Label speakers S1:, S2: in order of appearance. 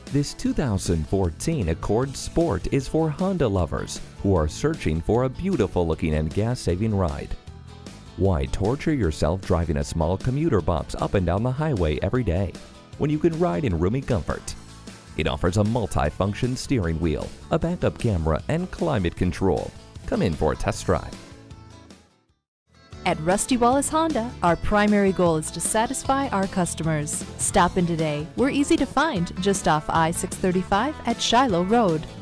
S1: This 2014 Accord Sport is for Honda lovers who are searching for a beautiful-looking and gas-saving ride. Why torture yourself driving a small commuter box up and down the highway every day when you can ride in roomy comfort? It offers a multi-function steering wheel, a backup camera, and climate control. Come in for a test drive.
S2: At Rusty Wallis Honda, our primary goal is to satisfy our customers. Stop in today. We're easy to find just off I-635 at Shiloh Road.